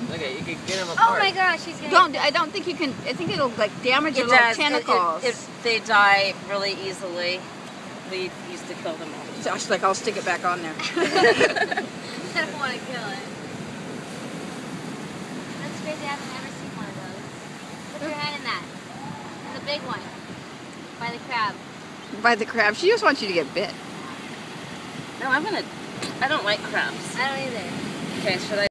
Okay, you can get them apart. Oh my gosh, she's gonna. I don't think you can. I think it'll like damage your little tentacles. They die really easily. We used to kill them all. So like I'll stick it back on there. I don't want to kill it. That's crazy. I haven't ever seen one of those. Put your hand in that. In the big one. By the crab. By the crab. She just wants you to get bit. No, I don't like crabs. I don't either. Okay, should I?